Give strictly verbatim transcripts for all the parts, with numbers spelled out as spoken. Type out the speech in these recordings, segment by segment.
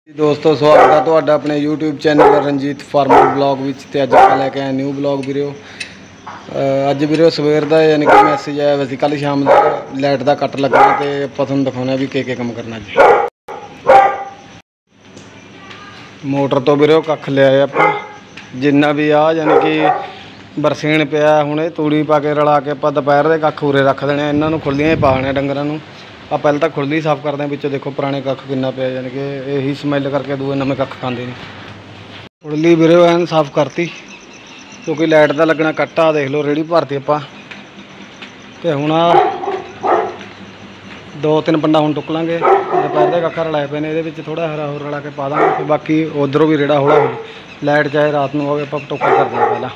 दोस्तों स्वागत है ਤੁਹਾਡਾ अपने YouTube channel Ranjit farmer blog ਵਿੱਚ ਤੇ ਅੱਜ ਆਪਾਂ ਲੈ ਕੇ ਆਏ ਨਿਊ ਬਲੌਗ ਵੀਰੋ। ਅੱਜ ਵੀਰੋ ਸਵੇਰ ਦਾ ਯਾਨੀ ਕਿ ਮੈਸੇਜ ਆਇਆ ਵੈਸੇ ਕੱਲ ਸ਼ਾਮ ਦਾ ਲਾਈਟ ਦਾ ਕੱਟ ਲੱਗਣਾ ਤੇ ਆਪਾਂ ਤੁਹਾਨੂੰ ਦਿਖਾਉਣਾ ਵੀ ਕੀ ਕੀ ਕੰਮ ਕਰਨਾ ਜੀ। ਮੋਟਰ ਤੋਂ ਵੀਰੋ ਕੱਖ ਲਿਆਏ ਆਪਾਂ ਜਿੰਨਾ ਵੀ ਆ ਯਾਨੀ ਕਿ ਬਰਸੀਨ ਪਿਆ ਹੁਣੇ ਤੂੜੀ ਪਾ ਕੇ ਰਲਾ ਕੇ ਆਪਾਂ ਦੁਪਹਿਰ ਦੇ ਕੱਖ ਉਰੇ ਰੱਖ ਦੇਣੇ ਇਹਨਾਂ ਨੂੰ ਖੁੱਲੀਆਂ ਹੀ ਪਾਣੇ ਡੰਗਰਾਂ ਨੂੰ। आ पहले तो खुली साफ करते हैं पिछले देखो पुराने कख किन्ना पे यानी कि यही स्मैल करके दूए नवे कख खाते नहीं। खुली वीरे एन साफ करती क्योंकि लाइट का लगना कट आ देख लो रेहड़ी भरती आप तो हूँ दो तीन पंडा हूँ टुक लाँगे दोपहर के कख रलाए पे ने ये थोड़ा हरा होर रला के पा देंगे फिर बाकी उधरों भी रेड़ा हौला हो लाइट चाहे रात को आप टोका कर देंगे पहला।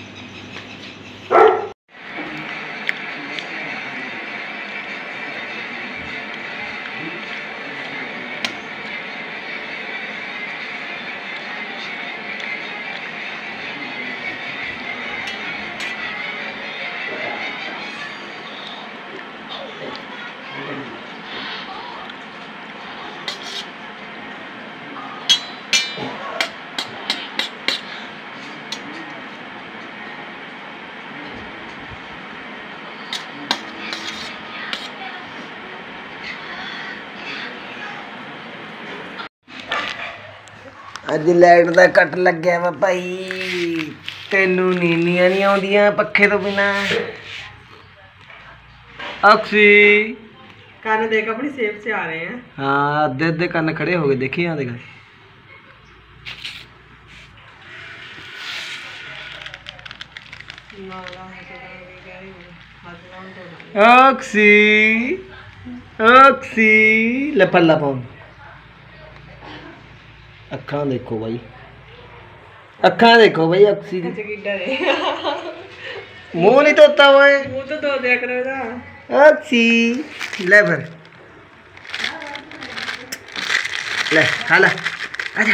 अज लाइट का कट लग गया वा भाई तेनू नींदियां नहीं आउंदियां पखे तो बिना। अक्सी कान देख अपनी सेफ से आ रहे हैं। हाँ अद्धे अद्धे कान खड़े हो गए देखिए यहाँ देखा। अक्सी अक्सी ले पल्ला पाउन अखा देखो भाई अखा देखो भाई अक्सी मुंह नहीं धोता हुआ मुंह तो धो दिया करो ना अक्सी ले फिर ले खा ले आजा।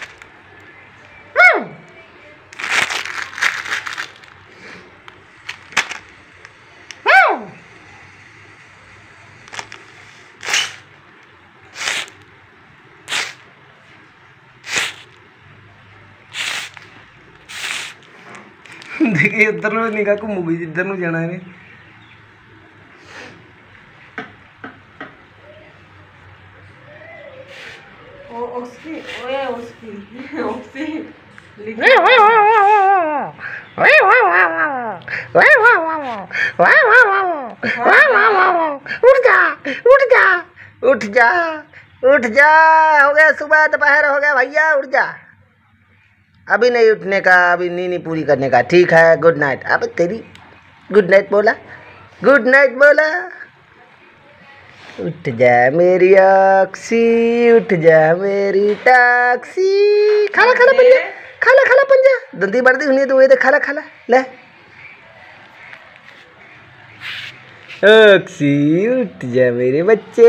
देखिए उधर निगाह घूमूगी जिधर नूं जाना है। उठ जा उठ जा उठ जा उठ जा हो गया सुबह दोपहर हो गया भैया उठ जा। अभी नहीं उठने का अभी नींद नहीं पूरी करने का ठीक है गुड नाइट। अब तेरी गुड नाइट बोला गुड नाइट बोला। उठ जा मेरी अक्सी उठ जा मेरी टैक्सी खाला खाला पंजा खाला खाला पंजा दंदी बढ़ती हुई तो ये खाला खाला ले अक्सी उठ जा मेरे बच्चे।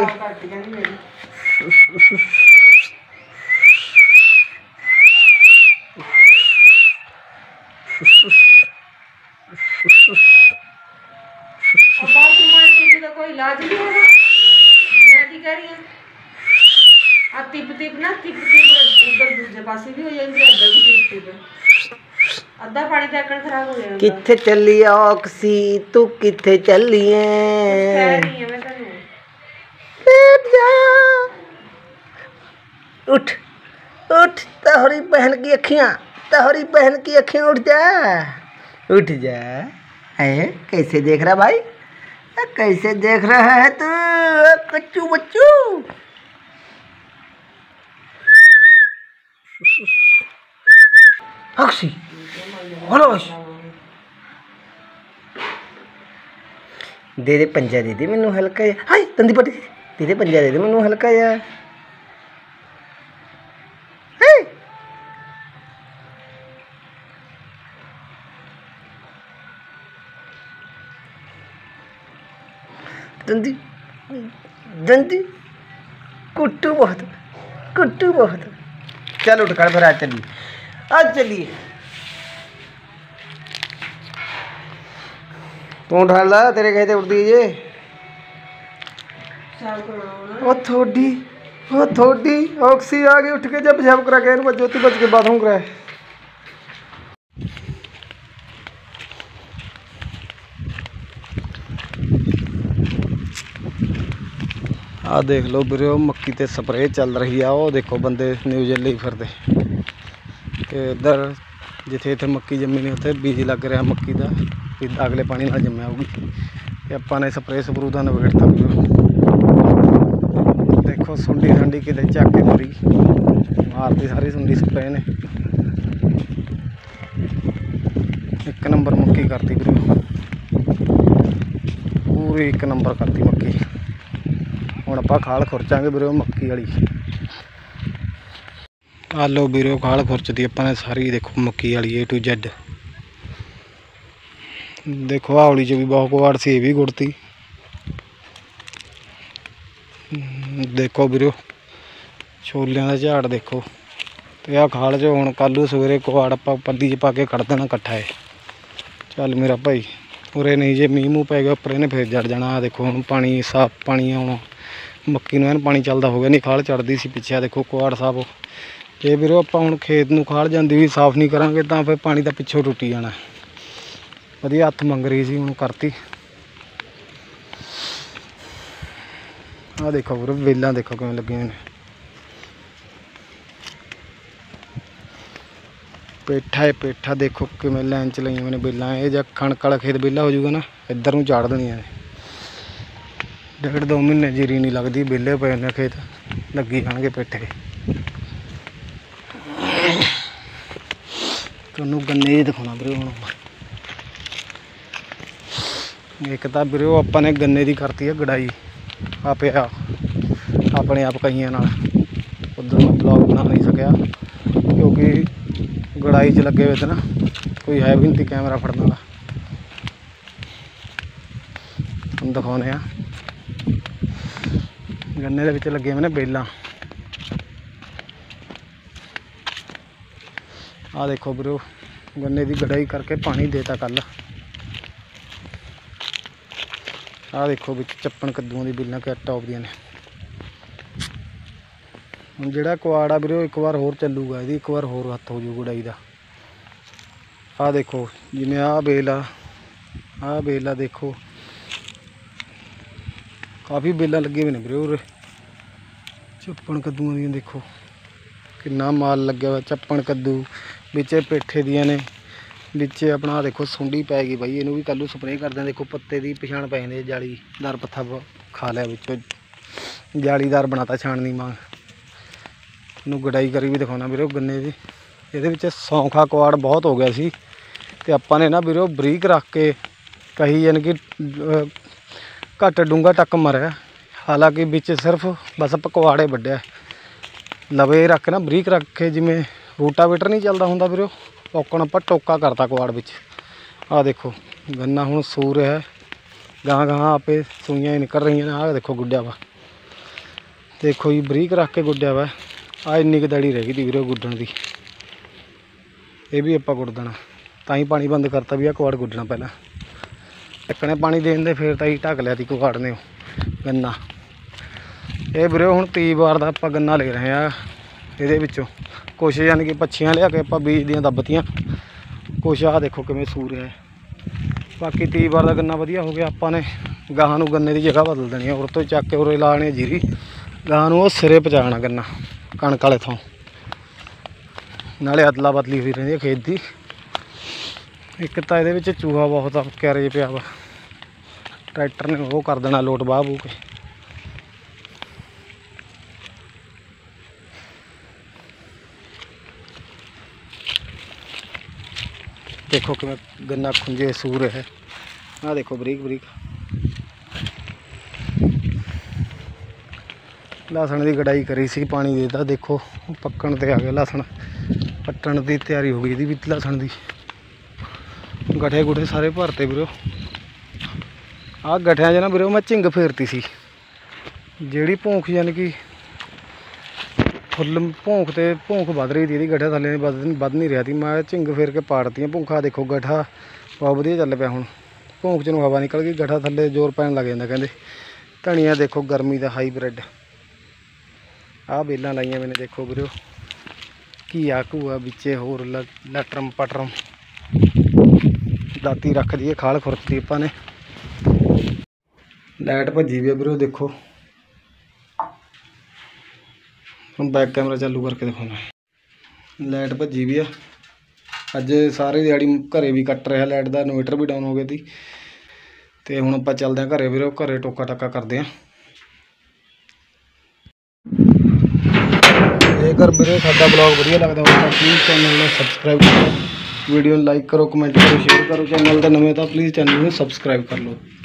कोई इलाज नहीं होगा मैं की कह रही हूं टिप टिप ना टिप टिप उधर दूसरे पासे भी हो जाएंगे अंदर भी टिप टिप अद्धा पानी टैकन खराब हो जाएगा। किथे चली ऑक्सी तू किथे चली है नहीं है मैं तन्नू बैठ जा उठ उठ तोहरी बहन की अखियां तोहरी बहन की अखियां उठ जा उठ जा। है कैसे देख रहा भाई कैसे देख रहा है तू कच्चू बच्चू। अक्सी हेलो दे दे पंजा दे दे मैनू हल्का या हाय दंदी पट्टी दे दे पंजा दे दे मैनू हल्का या दंदी दंदी कुट्टू बहुत कुट्टू बहुत। चल उठ कर फिर आज चलिए आज चलिए तू उठा ला तेरे कहते उठ दीजिए। ओ थोड़ी ਉਹ ਥੋੜੀ ਆਕਸੀ ਆ ਗਈ, ਉੱਠ ਕੇ ਜਦ ਪਿਸ਼ਾਬ ਕਰਾ ਕੇ ਇਹਨੂੰ ਜੋਤੀ ਬਚ ਕੇ ਬਾਥਰੂਮ ਕਰਾਇਆ। ਆ ਦੇਖ ਲਓ ਵੀਰੇ ਮੱਕੀ ਤੇ ਸਪਰੇਅ ਚੱਲ ਰਹੀ ਆ। ਉਹ ਦੇਖੋ ਬੰਦੇ ਨਿਊਜ਼ ਲਈ ਫਿਰਦੇ ਤੇ ਇੱਧਰ ਜਿੱਥੇ ਇੱਥੇ ਮੱਕੀ ਜੰਮੀ ਨਹੀਂ ਉੱਥੇ ਬੀਜ ਲੱਗ ਰਿਹਾ ਮੱਕੀ ਦਾ, ਵੀ ਅਗਲੇ ਪਾਣੀ ਨਾਲ ਜੰਮਿਆ ਹੋਊਗੀ। ਤੇ ਆਪਾਂ ਨੇ ਸਪਰੇਅ ਸਪਰੂ ਦਾ ਨਵੇੜਤਾ ਵੀਰੇ। ਦੇਖੋ ਸੁੰਡੀ ਸੰਡੀ ਕਿਤੇ ਚੱਕ ਕੇ ਮਾਰੀ, ਮਾਰਦੀ ਸਾਰੀ ਸੁੰਡੀ ਸਪਰੇਅ ਨੇ। ਇੱਕ ਨੰਬਰ ਮੱਕੀ ਕਰਤੀ ਵੀਰੇ, ਪੂਰੀ ਇੱਕ ਨੰਬਰ ਕਰਤੀ ਮੱਕੀ। ਹੁਣ ਆਪਾਂ ਖਾਲ ਖੁਰਚਾਂਗੇ ਵੀਰੇ ਮੱਕੀ ਵਾਲੀ। ਆ ਲਓ ਵੀਰੇ ਖਾਲ ਖੁਰਚਦੀ ਆਪਾਂ ਨੇ ਸਾਰੀ। ਦੇਖੋ ਮੱਕੀ ਵਾਲੀ ਏ ਟੂ ਜ਼ੈਡ। ਦੇਖੋ ਹੌਲੀ 'ਚ ਵੀ ਬਹੁਤ ਕੁਆੜ ਸੀ, ਇਹ ਵੀ ਗੁੜਤੀ। ਦੇਖੋ ਵੀਰੇ ਛੋਲਿਆਂ ਦਾ ਝਾੜ ਦੇਖੋ। ਤੇ ਆਹ ਖਾਲ 'ਚ ਹੁਣ ਕੱਲ੍ਹ ਨੂੰ ਸਵੇਰੇ ਕੁਆੜ ਆਪਾਂ ਪੱਲੀ 'ਚ ਪਾ ਕੇ ਕੱਢ ਦੇਣਾ ਇਕੱਠਾ ਹੈ। ਚੱਲ ਮੇਰਾ ਭਾਈ ਉਰੇ ਨਹੀਂ, ਜੇ ਮੀਂਹ ਮੂੰਹ ਪੈ ਗਿਆ ਉੱਪਰ ਇਹਨੇ ਫਿਰ ਜੜ ਜਾਣਾ। ਆ ਦੇਖੋ ਹੁਣ ਪਾਣੀ ਸਾਫ ਪਾਣੀ ਆਉਣਾ ਮੱਕੀ ਨੂੰ, ਐਨ ਪਾਣੀ ਚੱਲਦਾ ਹੋ ਗਿਆ। ਨਹੀਂ ਖਾਲ ਚੜਦੀ ਸੀ ਪਿੱਛੇ, ਆ ਦੇਖੋ ਕੁਆੜ ਸਾਫ। ਜੇ ਵੀਰੇ ਆਪਾਂ ਹੁਣ ਖੇਤ ਨੂੰ ਖਾਲ ਜਾਂਦੀ ਵੀ ਸਾਫ਼ ਨਹੀਂ ਕਰਾਂਗੇ ਤਾਂ ਫਿਰ ਪਾਣੀ ਦਾ ਪਿੱਛੋਂ ਟੁੱਟੀ ਜਾਣਾ। ਵਧੀਆ ਹੱਥ ਮੰਗ ਰਹੀ ਸੀ, ਹੁਣ ਕਰਤੀ। ਆਹ ਦੇਖੋ ਵੀਰੇ ਵੇਲਾਂ ਦੇਖੋ ਕਿਵੇਂ ਲੱਗੀਆਂ ਨੇ। ਪੇਠਾ ਹੈ ਪੇਠਾ ਦੇਖੋ ਕਿਵੇਂ ਲਾਈਨ 'ਚ ਲਾਈਆਂ ਨੇ ਵੇਲਾਂ। ਇਹ ਜਾਂ ਕਣਕ ਵਾਲਾ ਖੇਤ ਵਿਹਲਾ ਹੋ ਜਾਊਗਾ ਨਾ, ਇੱਧਰ ਨੂੰ ਚਾੜ ਦੇਣੀਆਂ ਨੇ। ਡੇਢ ਦੋ ਮਹੀਨੇ ਜੀਰੀ ਨਹੀਂ ਲੱਗਦੀ, ਵਿਹਲੇ ਪਏ ਨੇ ਖੇਤ, ਲੱਗੀ ਜਾਣਗੇ ਪੇਠੇ। ਤੁਹਾਨੂੰ ਗੰਨੇ ਦਿਖਾਉਣਾ ਵੀਰੇ ਹੁਣ। ਇੱਕ ਤਾਂ ਵੀਰੇ ਉਹ ਆਪਾਂ ਨੇ ਗੰਨੇ ਦੀ ਕਰਤੀ ਹੈ ਗੜਾਈ ਆਪੇ ਆ ਆਪਣੇ ਆਪ ਕਈਆਂ ਨਾਲ। ਉੱਧਰ ਮੈਂ ਬਲੌਗ ਬਣਾ ਨਹੀਂ ਸਕਿਆ ਕਿਉਂਕਿ ਗੜਾਈ 'ਚ ਲੱਗੇ ਹੋਏ ਤੇ ਨਾ ਕੋਈ ਹੈ ਵੀ ਨਹੀਂ ਕੈਮਰਾ ਫੜਨ ਵਾਲਾ। ਹੁਣ ਦਿਖਾਉਂਦੇ ਆ ਗੰਨੇ ਦੇ ਵਿੱਚ ਲੱਗੇ ਹੋਏ ਨੇ ਬੇਲਾਂ। ਆਹ ਦੇਖੋ ਵੀਰੇ ਗੰਨੇ ਦੀ ਗੜਾਈ ਕਰਕੇ ਪਾਣੀ ਦੇਤਾ ਕੱਲ। ਆਹ ਦੇਖੋ ਵਿੱਚ ਚੱਪਣ ਕੱਦੂਆਂ ਦੀ ਬੇਲਾਂ ਕਿ ਟੌਪ ਦੀਆਂ ਨੇ। ਹੁਣ ਜਿਹੜਾ ਕੁਆੜ ਆ ਵੀਰੇ ਉਹ ਇੱਕ ਵਾਰ ਹੋਰ ਚੱਲੂਗਾ, ਇਹਦੀ ਇੱਕ ਵਾਰ ਹੋਰ ਹੱਥ ਹੋ ਜੂ ਗੜਾਈ ਦਾ। ਆਹ ਦੇਖੋ ਜਿਵੇਂ ਆਹ ਬੇਲ ਆ, ਆਹ ਬੇਲ ਆ ਦੇਖੋ ਕਾਫੀ ਬੇਲਾਂ ਲੱਗੀਆਂ ਹੋਈਆਂ ਨੇ ਵੀਰੇ ਉਰੇ ਚੱਪਣ ਕੱਦੂਆਂ ਦੀਆਂ। ਦੇਖੋ ਕਿੰਨਾ ਮਾਲ ਲੱਗਿਆ ਹੋਇਆ ਚੱਪਣ ਕੱਦੂ ਵਿੱਚ ਪੇਠੇ ਦੀਆਂ ਨੇ, ਵਿੱਚ ਆਪਣਾ ਦੇਖੋ ਸੁੰਡੀ ਪੈ ਗਈ ਬਾਈ। ਇਹਨੂੰ ਵੀ ਕੱਲ੍ਹ ਨੂੰ ਸਪਰੇਅ ਕਰਦੇ ਹਾਂ। ਦੇਖੋ ਪੱਤੇ ਦੀ ਪਛਾਣ ਪੈ ਜਾਂਦੀ, ਜਾਲੀਦਾਰ ਪੱਥਾ ਖਾ ਲਿਆ ਵਿੱਚੋਂ, ਜਾਲੀਦਾਰ ਬਣਾਤਾ ਛਾਣਨੀ ਮਾਂ। ਇਹਨੂੰ ਗੜਾਈ ਕਰੀ ਵੀ ਦਿਖਾਉਣਾ ਵੀਰੇ ਗੰਨੇ ਦੀ। ਇਹਦੇ ਵਿੱਚ ਸੌਂਖਾ ਕੁਆੜ ਬਹੁਤ ਹੋ ਗਿਆ ਸੀ ਤੇ ਆਪਾਂ ਨੇ ਨਾ ਵੀਰੇ ਬਰੀਕ ਰੱਖ ਕੇ ਕਹੀ ਯਾਨੀ ਕਿ ਘੱਟ ਡੂੰਘਾ ਟੱਕ ਮਾਰਿਆ। ਹਾਲਾਂਕਿ ਵਿੱਚ ਸਿਰਫ ਬਸ ਆਪਾਂ ਕੁਆੜੇ ਵੱਢਿਆ, ਲਵੇ ਰੱਖ ਨਾ ਬਰੀਕ ਰੱਖ ਕੇ, ਜਿਵੇਂ ਰੂਟਾਵੇਟਰ ਨਹੀਂ ਚੱਲਦਾ ਹੁੰਦਾ ਵੀਰੇ ਔਕਣ ਆਪਾਂ ਟੋਕਾ ਕਰਤਾ ਕੁਆੜ ਵਿੱਚ। ਆਹ ਦੇਖੋ ਗੰਨਾ ਹੁਣ ਸੂ ਰਿਹਾ, ਗਾਂ ਗਾਂ ਆਪੇ ਸੂਈਆਂ ਹੀ ਨਿਕਲ ਰਹੀਆਂ ਨੇ। ਆਹ ਦੇਖੋ ਗੁੱਡਿਆ ਵਾ, ਦੇਖੋ ਜੀ ਬਰੀਕ ਰੱਖ ਕੇ ਗੁੱਡਿਆ ਵਾ। ਆਹ ਇੰਨੀ ਕੁ ਦੜੀ ਰਹਿ ਗਈ ਤੀ ਵੀਰੇ ਗੁੱਡਣ ਦੀ, ਇਹ ਵੀ ਆਪਾਂ ਗੁੱਡ ਦੇਣਾ। ਤਾਂ ਹੀ ਪਾਣੀ ਬੰਦ ਕਰਤਾ ਵੀ ਆਹ ਕੁਆੜ ਗੁੱਡਣਾ ਪਹਿਲਾਂ। ਟੱਕਣੇ ਪਾਣੀ ਦੇਣ ਦੇ ਫਿਰ ਤਾਂ ਹੀ ਢੱਕ ਲਿਆ ਤੀ ਕੁਆੜ ਨੇ ਉਹ ਗੰਨਾ। ਇਹ ਵੀਰੇ ਹੁਣ ਤੀਹ ਵਾਰ ਦਾ ਆਪਾਂ ਗੰਨਾ ਲੈ ਰਹੇ ਹਾਂ। ਇਹਦੇ ਵਿੱਚੋਂ ਕੁਛ ਯਾਨੀ ਕਿ ਪੱਛੀਆਂ ਲਿਆ ਕੇ ਆਪਾਂ ਬੀਜ ਦੀਆਂ ਦੱਬਤੀਆਂ, ਕੁਛ ਆਹ ਦੇਖੋ ਕਿਵੇਂ ਸੂ ਰਿਹਾ। ਬਾਕੀ ਤੀਹ ਵਾਰ ਦਾ ਗੰਨਾ ਵਧੀਆ ਹੋ ਗਿਆ। ਆਪਾਂ ਨੇ ਗਾਹਾਂ ਨੂੰ ਗੰਨੇ ਦੀ ਜਗ੍ਹਾ ਬਦਲ ਦੇਣੀ ਹੈ, ਉਰ ਤੋਂ ਚੱਕ ਕੇ ਉਰੇ ਲਾਣੀ ਜੀਰੀ, ਗਾਹਾਂ ਨੂੰ ਉਹ ਸਿਰੇ ਪਹੁੰਚਾਉਣਾ ਗੰਨਾ ਕਣਕ ਵਾਲੇ ਥਾਂ। ਨਾਲੇ ਅਦਲਾ ਬਦਲੀ ਹੋਈ ਰਹਿੰਦੀ ਹੈ ਖੇਤ ਦੀ। ਇੱਕ ਤਾਂ ਇਹਦੇ ਵਿੱਚ ਚੂਹਾ ਬਹੁਤ ਕਿਆਰੇ ਪਿਆ ਵਾ, ਟਰੈਕਟਰ ਨੇ ਉਹ ਕਰ ਦੇਣਾ ਲੋਟ ਬਾਹ ਬੂ ਕੇ। ਦੇਖੋ ਕਿਵੇਂ ਗੰਨਾ ਖੁੰਝੇ ਸੂਰ ਹੈ। ਆਹ ਦੇਖੋ ਬਰੀਕ ਬਰੀਕ ਲਸਣ ਦੀ ਗੜਾਈ ਕਰੀ ਸੀ, ਪਾਣੀ ਦੇਤਾ। ਦੇਖੋ ਪੱਕਣ ਤੇ ਆ ਗਿਆ ਲਸਣ, ਪੱਟਣ ਦੀ ਤਿਆਰੀ ਹੋ ਗਈ ਇਹਦੀ ਵੀ ਲਸਣ ਦੀ। ਗਠੇ ਗੁਠੇ ਸਾਰੇ ਭਰਤੇ ਵੀਰੋ। ਆਹ ਗਠਿਆਂ 'ਚ ਨਾ ਵੀਰੋ ਮੈਂ ਝਿੰਗ ਫੇਰਤੀ ਸੀ, ਜਿਹੜੀ ਭੌਂਖ ਯਾਨੀ ਕਿ ਫੁੱਲ ਭੌਂਖ ਤੇ ਭੌਂਖ ਵੱਧ ਰਹੀ ਸੀ ਇਹਦੀ, ਗਠਾ ਥੱਲੇ ਵੱਧ ਵੱਧ ਨਹੀਂ ਰਿਹਾ ਸੀ। ਮੈਂ ਝਿੰਗ ਫੇਰ ਕੇ ਪਾੜਤੀਆਂ ਭੌਂਖਾਂ। ਦੇਖੋ ਗਠਾ ਬਹੁਤ ਵਧੀਆ ਚੱਲ ਪਿਆ। ਹੁਣ ਭੌਂਖ 'ਚ ਨੂੰ ਹਵਾ ਨਿਕਲ ਗਈ, ਗਠਾ ਥੱਲੇ ਜ਼ੋਰ ਪੈਣ ਲੱਗ ਜਾਂਦਾ ਕਹਿੰਦੇ। ਧਨੀਆ ਦੇਖੋ ਗਰਮੀ ਦਾ ਹਾਈਬ੍ਰਿਡ, ਆਹ ਬੇਲਾਂ ਲਾਈਆਂ ਮੈਨੇ ਦੇਖੋ ਵੀਰੋ, ਘੀਆ ਘੂਆ ਵਿੱਚੇ ਹੋਰ ਲ- ਲਟਰਮ ਪਟਰਮ ਦਾਤੀ ਰੱਖ ਦਈਏ, ਖਾਲ ਖੁਰਤੀ ਆਪਾਂ ਨੇ। ਲਾਈਟ ਭੱਜੀ ਵੀ ਆ ਵੀਰੋ ਦੇਖੋ, ਹੁਣ ਬੈਕ ਕੈਮਰਾ ਚਾਲੂ ਕਰਕੇ ਦਿਖਾਉਣਾ। ਲਾਈਟ ਭੱਜੀ ਵੀ ਆ, ਅੱਜ ਸਾਰੀ ਦਿਹਾੜੀ ਘਰੇ ਵੀ ਕੱਟ ਰਿਹਾ ਲਾਈਟ ਦਾ, ਇਨਵੇਟਰ ਵੀ ਡਾਊਨ ਹੋ ਗਿਆ ਸੀ। ਤੇ ਹੁਣ ਆਪਾਂ ਚੱਲਦੇ ਹਾਂ ਘਰੇ ਵੀਰੋ, ਘਰੇ ਟੋਕਾ ਟਾਕਾ ਕਰਦੇ ਹਾਂ। ਜੇਕਰ ਵੀਰੇ ਸਾਡਾ ਬਲੌਗ ਵਧੀਆ ਲੱਗਦਾ ਹੋਵੇ ਤਾਂ ਪਲੀਜ਼ ਚੈਨਲ ਨੂੰ ਸਬਸਕ੍ਰਾਈਬ ਕਰੋ, ਵੀਡੀਓ ਨੂੰ ਲਾਈਕ ਕਰੋ, ਕਮੈਂਟ ਕਰੋ, ਸ਼ੇਅਰ ਕਰੋ। ਚੈਨਲ ਤੇ ਨਵੇਂ ਤਾਂ ਪਲੀਜ਼ ਚੈਨਲ ਨੂੰ ਸਬਸਕ੍ਰਾਈਬ ਕਰ ਲਓ।